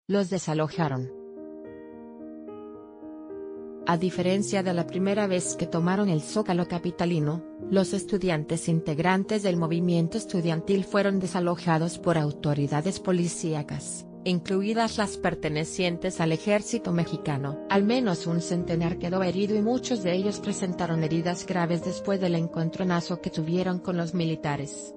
Los desalojaron. A diferencia de la primera vez que tomaron el Zócalo capitalino, los estudiantes integrantes del movimiento estudiantil fueron desalojados por autoridades policíacas, incluidas las pertenecientes al ejército mexicano. Al menos un centenar quedó herido y muchos de ellos presentaron heridas graves después del encontronazo que tuvieron con los militares.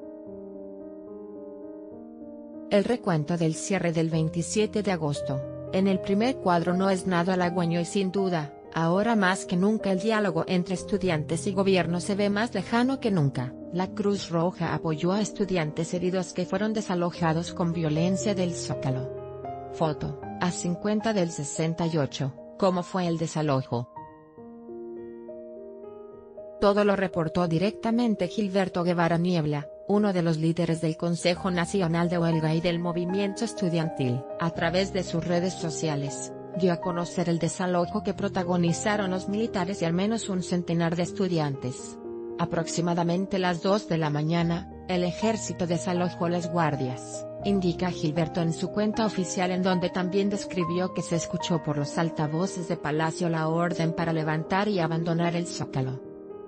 El recuento del cierre del 27 de agosto, en el primer cuadro no es nada halagüeño y sin duda, ahora más que nunca el diálogo entre estudiantes y gobierno se ve más lejano que nunca. La Cruz Roja apoyó a estudiantes heridos que fueron desalojados con violencia del Zócalo. Foto, A50 del 68, ¿cómo fue el desalojo? Todo lo reportó directamente Gilberto Guevara Niebla, uno de los líderes del Consejo Nacional de Huelga y del movimiento estudiantil. A través de sus redes sociales, dio a conocer el desalojo que protagonizaron los militares y al menos un centenar de estudiantes. Aproximadamente las 2 de la mañana, el ejército desalojó las guardias, indica Gilberto en su cuenta oficial, en donde también describió que se escuchó por los altavoces de Palacio la orden para levantar y abandonar el Zócalo.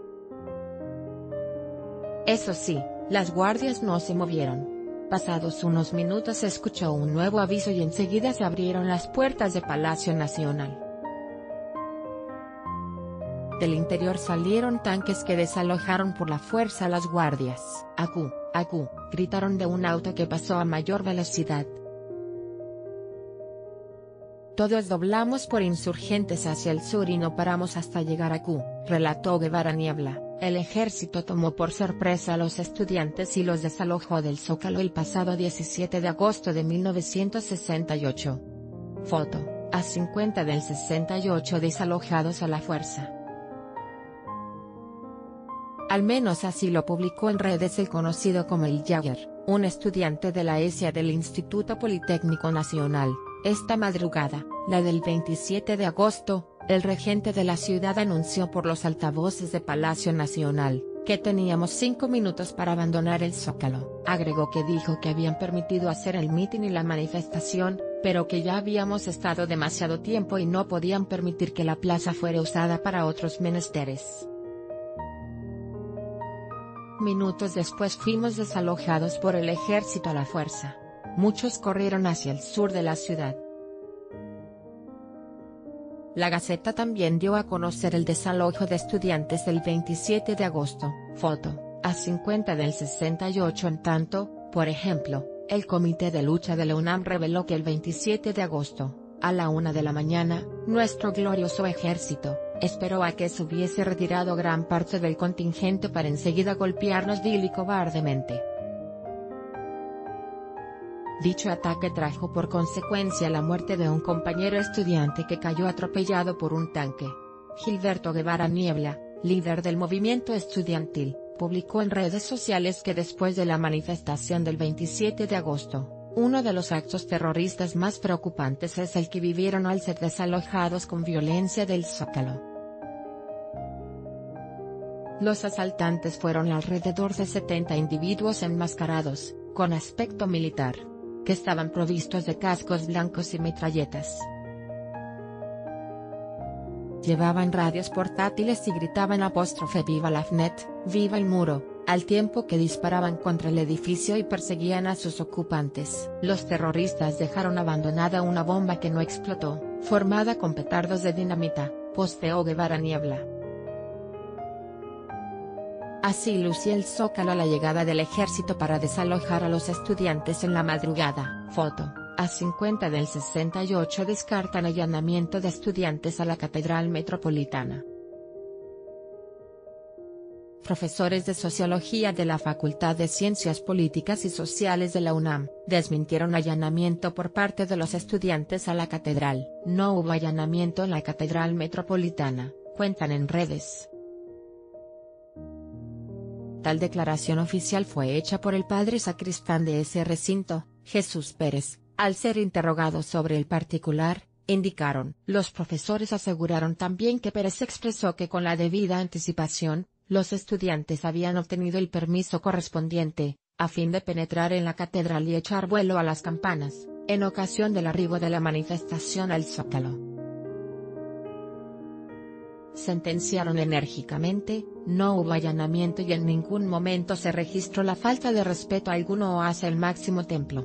Eso sí, las guardias no se movieron. Pasados unos minutos se escuchó un nuevo aviso y enseguida se abrieron las puertas de Palacio Nacional. Del interior salieron tanques que desalojaron por la fuerza a las guardias. ¡Acu, acu!, gritaron de un auto que pasó a mayor velocidad. Todos doblamos por Insurgentes hacia el sur y no paramos hasta llegar a Acu, relató Guevara Niebla. El ejército tomó por sorpresa a los estudiantes y los desalojó del Zócalo el pasado 17 de agosto de 1968. Foto, A50 del 68 desalojados a la fuerza. Al menos así lo publicó en redes el conocido como el Jagger, un estudiante de la ESIA del Instituto Politécnico Nacional. Esta madrugada, la del 27 de agosto, el regente de la ciudad anunció por los altavoces de Palacio Nacional, que teníamos 5 minutos para abandonar el Zócalo. Agregó que dijo que habían permitido hacer el mitin y la manifestación, pero que ya habíamos estado demasiado tiempo y no podían permitir que la plaza fuera usada para otros menesteres. Minutos después fuimos desalojados por el ejército a la fuerza. Muchos corrieron hacia el sur de la ciudad. La Gaceta también dio a conocer el desalojo de estudiantes del 27 de agosto. Foto, A50 del 68. En tanto, por ejemplo, el Comité de Lucha de la UNAM reveló que el 27 de agosto, a la 1 de la mañana, nuestro glorioso ejército esperó a que se hubiese retirado gran parte del contingente para enseguida golpearnos vil y cobardemente. Dicho ataque trajo por consecuencia la muerte de un compañero estudiante que cayó atropellado por un tanque. Gilberto Guevara Niebla, líder del movimiento estudiantil, publicó en redes sociales que después de la manifestación del 27 de agosto, uno de los actos terroristas más preocupantes es el que vivieron al ser desalojados con violencia del Zócalo. Los asaltantes fueron alrededor de 70 individuos enmascarados, con aspecto militar, que estaban provistos de cascos blancos y metralletas. Llevaban radios portátiles y gritaban ¡Viva la FNET, viva el muro!, al tiempo que disparaban contra el edificio y perseguían a sus ocupantes. Los terroristas dejaron abandonada una bomba que no explotó, formada con petardos de dinamita, posteó Guevara Niebla. Así lucía el Zócalo a la llegada del ejército para desalojar a los estudiantes en la madrugada. Foto, A50 del 68. Descartan allanamiento de estudiantes a la Catedral Metropolitana. Profesores de Sociología de la Facultad de Ciencias Políticas y Sociales de la UNAM, desmintieron allanamiento por parte de los estudiantes a la catedral. No hubo allanamiento en la Catedral Metropolitana, cuentan en redes. Tal declaración oficial fue hecha por el padre sacristán de ese recinto, Jesús Pérez, al ser interrogado sobre el particular, indicaron. Los profesores aseguraron también que Pérez expresó que con la debida anticipación, los estudiantes habían obtenido el permiso correspondiente, a fin de penetrar en la catedral y echar vuelo a las campanas, en ocasión del arribo de la manifestación al Zócalo. Sentenciaron enérgicamente: no hubo allanamiento y en ningún momento se registró la falta de respeto alguno hacia el máximo templo.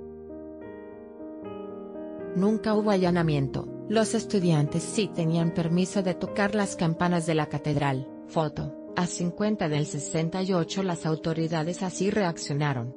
Nunca hubo allanamiento, los estudiantes sí tenían permiso de tocar las campanas de la catedral. Foto, A50 del 68. Las autoridades así reaccionaron.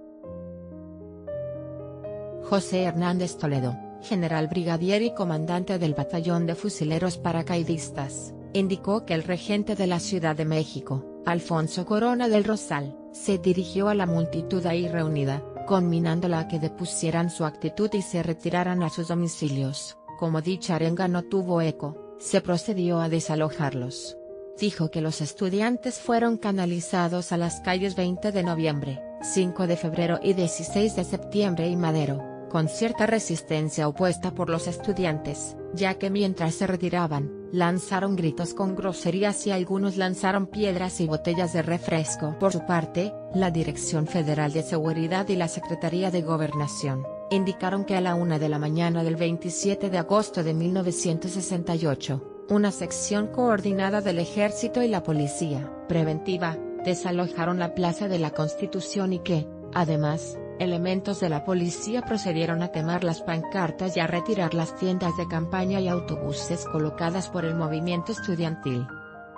José Hernández Toledo, general brigadier y comandante del Batallón de Fusileros Paracaidistas, indicó que el regente de la Ciudad de México, Alfonso Corona del Rosal, se dirigió a la multitud ahí reunida, conminándola a que depusieran su actitud y se retiraran a sus domicilios. Como dicha arenga no tuvo eco, se procedió a desalojarlos. Dijo que los estudiantes fueron canalizados a las calles 20 de noviembre, 5 de febrero y 16 de septiembre y Madero, con cierta resistencia opuesta por los estudiantes, ya que mientras se retiraban, lanzaron gritos con groserías y algunos lanzaron piedras y botellas de refresco. Por su parte, la Dirección Federal de Seguridad y la Secretaría de Gobernación, indicaron que a la 1 de la mañana del 27 de agosto de 1968, una sección coordinada del Ejército y la Policía Preventiva, desalojaron la Plaza de la Constitución y que, además, elementos de la policía procedieron a quemar las pancartas y a retirar las tiendas de campaña y autobuses colocadas por el movimiento estudiantil.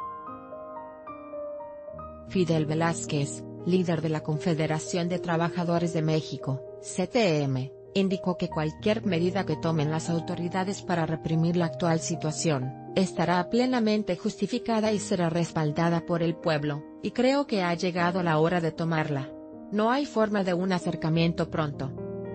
Fidel Velázquez, líder de la Confederación de Trabajadores de México, CTM, indicó que cualquier medida que tomen las autoridades para reprimir la actual situación, estará plenamente justificada y será respaldada por el pueblo, y creo que ha llegado la hora de tomarla. No hay forma de un acercamiento pronto.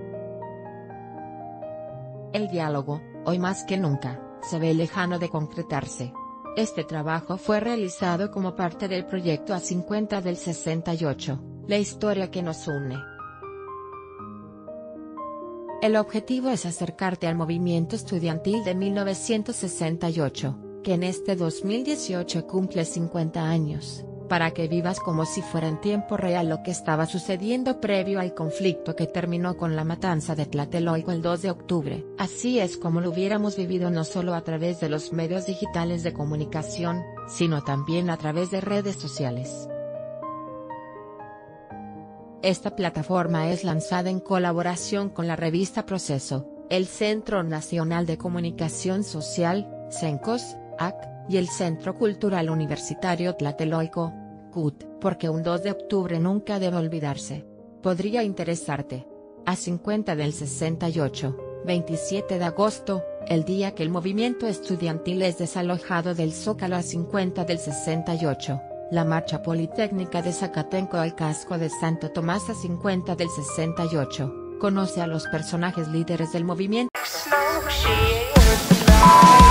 El diálogo, hoy más que nunca, se ve lejano de concretarse. Este trabajo fue realizado como parte del proyecto A50 del 68, la historia que nos une. El objetivo es acercarte al movimiento estudiantil de 1968, que en este 2018 cumple 50 años. Para que vivas como si fuera en tiempo real lo que estaba sucediendo previo al conflicto que terminó con la matanza de Tlatelolco el 2 de octubre. Así es como lo hubiéramos vivido no solo a través de los medios digitales de comunicación, sino también a través de redes sociales. Esta plataforma es lanzada en colaboración con la revista Proceso, el Centro Nacional de Comunicación Social, CENCOS, AC, y el Centro Cultural Universitario Tlatelolco, CUT, porque un 2 de octubre nunca debe olvidarse. Podría interesarte. A50 del 68, 27 de agosto, el día que el movimiento estudiantil es desalojado del Zócalo. A50 del 68, la marcha politécnica de Zacatenco al casco de Santo Tomás. A50 del 68, conoce a los personajes líderes del movimiento.